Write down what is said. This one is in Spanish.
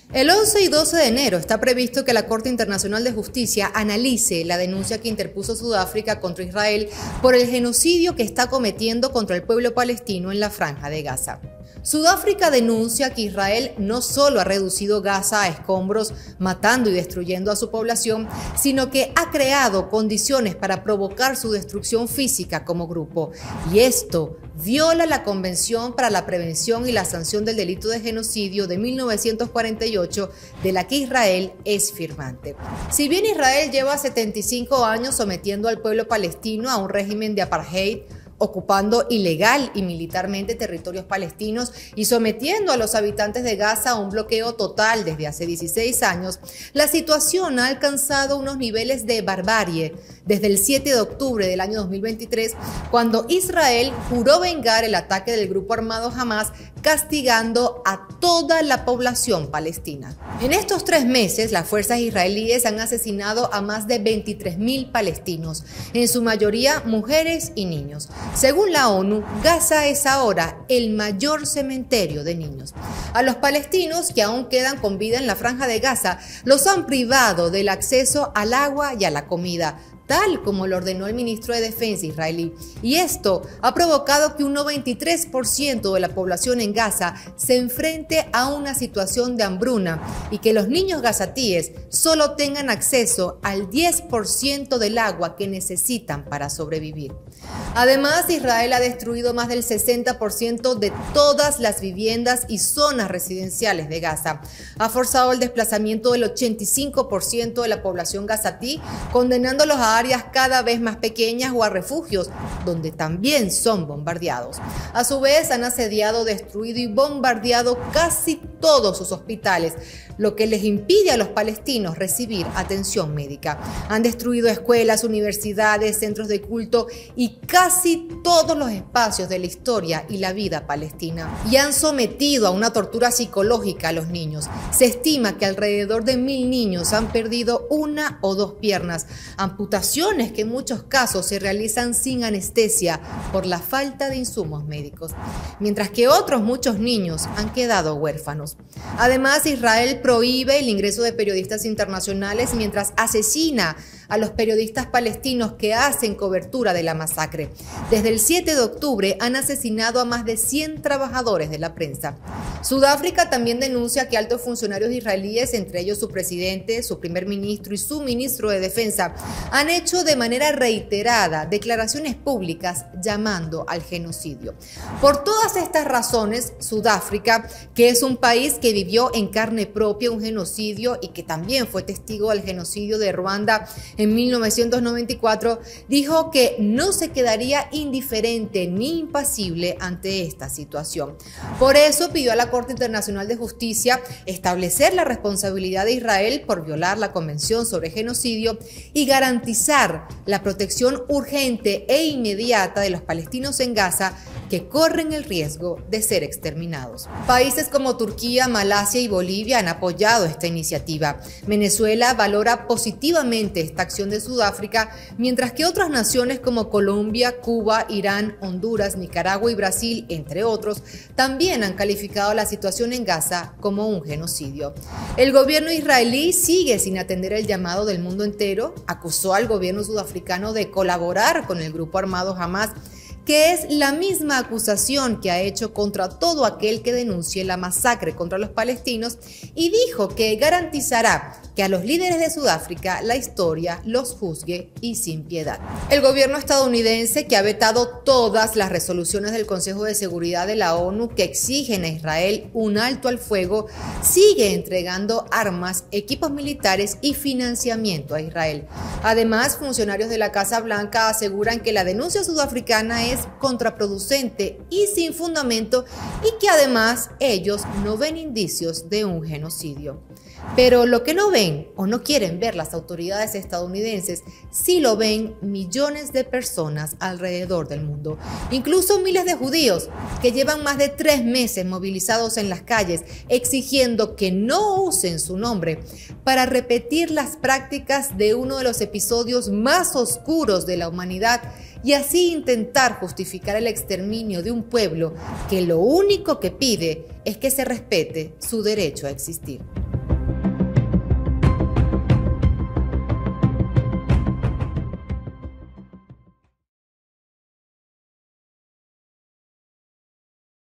El 11 y 12 de enero está previsto que la Corte Internacional de Justicia analice la denuncia que interpuso Sudáfrica contra Israel por el genocidio que está cometiendo contra el pueblo palestino en la Franja de Gaza. Sudáfrica denuncia que Israel no solo ha reducido Gaza a escombros, matando y destruyendo a su población, sino que ha creado condiciones para provocar su destrucción física como grupo. Y esto viola la Convención para la Prevención y la Sanción del Delito de Genocidio de 1948, de la que Israel es firmante. Si bien Israel lleva 75 años sometiendo al pueblo palestino a un régimen de apartheid, ocupando ilegal y militarmente territorios palestinos y sometiendo a los habitantes de Gaza a un bloqueo total desde hace 16 años, la situación ha alcanzado unos niveles de barbarie desde el 7 de octubre del año 2023, cuando Israel juró vengar el ataque del grupo armado Hamas, castigando a toda la población palestina. En estos 3 meses, las fuerzas israelíes han asesinado a más de 23.000 palestinos, en su mayoría mujeres y niños. Según la ONU, Gaza es ahora el mayor cementerio de niños. A los palestinos que aún quedan con vida en la Franja de Gaza, los han privado del acceso al agua y a la comida, tal como lo ordenó el ministro de Defensa israelí. Y esto ha provocado que un 93% de la población en Gaza se enfrente a una situación de hambruna y que los niños gazatíes solo tengan acceso al 10% del agua que necesitan para sobrevivir. Además, Israel ha destruido más del 60% de todas las viviendas y zonas residenciales de Gaza. Ha forzado el desplazamiento del 85% de la población gazatí, condenándolos a áreas cada vez más pequeñas o a refugios, donde también son bombardeados. A su vez, han asediado, destruido y bombardeado casi todos sus hospitales, lo que les impide a los palestinos recibir atención médica. Han destruido escuelas, universidades, centros de culto y casi todos los espacios de la historia y la vida palestina. Y han sometido a una tortura psicológica a los niños. Se estima que alrededor de 1.000 niños han perdido 1 o 2 piernas, amputaciones que en muchos casos se realizan sin anestesia por la falta de insumos médicos, mientras que otros muchos niños han quedado huérfanos. Además, Israel prohíbe el ingreso de periodistas internacionales mientras asesina a los periodistas palestinos que hacen cobertura de la masacre. Desde el 7 de octubre han asesinado a más de 100 trabajadores de la prensa. Sudáfrica también denuncia que altos funcionarios israelíes, entre ellos su presidente, su primer ministro y su ministro de Defensa, han hecho de manera reiterada declaraciones públicas llamando al genocidio. Por todas estas razones, Sudáfrica, que es un país que vivió en carne propia un genocidio y que también fue testigo del genocidio de Ruanda en 1994, dijo que no se quedaría indiferente ni impasible ante esta situación. Por eso pidió a la Corte Internacional de Justicia establecer la responsabilidad de Israel por violar la Convención sobre Genocidio y garantizar la protección urgente e inmediata de los palestinos en Gaza que corren el riesgo de ser exterminados. Países como Turquía, Malasia y Bolivia han apoyado esta iniciativa. Venezuela valora positivamente esta acción de Sudáfrica, mientras que otras naciones como Colombia, Cuba, Irán, Honduras, Nicaragua y Brasil, entre otros, también han calificado la situación en Gaza como un genocidio. El gobierno israelí sigue sin atender el llamado del mundo entero, acusó al gobierno sudafricano de colaborar con el grupo armado Hamas, que es la misma acusación que ha hecho contra todo aquel que denuncie la masacre contra los palestinos, y dijo que garantizará que a los líderes de Sudáfrica la historia los juzgue y sin piedad. El gobierno estadounidense, que ha vetado todas las resoluciones del Consejo de Seguridad de la ONU que exigen a Israel un alto al fuego, sigue entregando armas, equipos militares y financiamiento a Israel. Además, funcionarios de la Casa Blanca aseguran que la denuncia sudafricana es contraproducente y sin fundamento, y que además ellos no ven indicios de un genocidio. Pero lo que no ven o no quieren ver las autoridades estadounidenses, sí lo ven millones de personas alrededor del mundo, incluso miles de judíos que llevan más de 3 meses movilizados en las calles exigiendo que no usen su nombre para repetir las prácticas de uno de los episodios más oscuros de la humanidad y así intentar justificar el exterminio de un pueblo que lo único que pide es que se respete su derecho a existir.